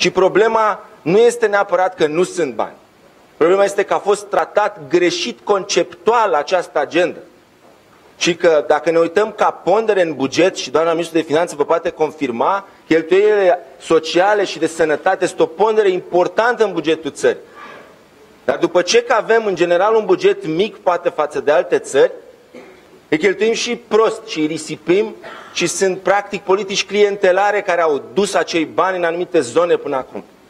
Și problema nu este neapărat că nu sunt bani. Problema este că a fost tratat greșit conceptual această agendă. Și că dacă ne uităm ca pondere în buget, și doamna ministru de Finanțe vă poate confirma, cheltuielile sociale și de sănătate sunt o pondere importantă în bugetul țării. Dar după ce că avem în general un buget mic poate față de alte țări, îi cheltuim și prost și îi risipim și sunt practic politici clientelare care au dus acei bani în anumite zone până acum.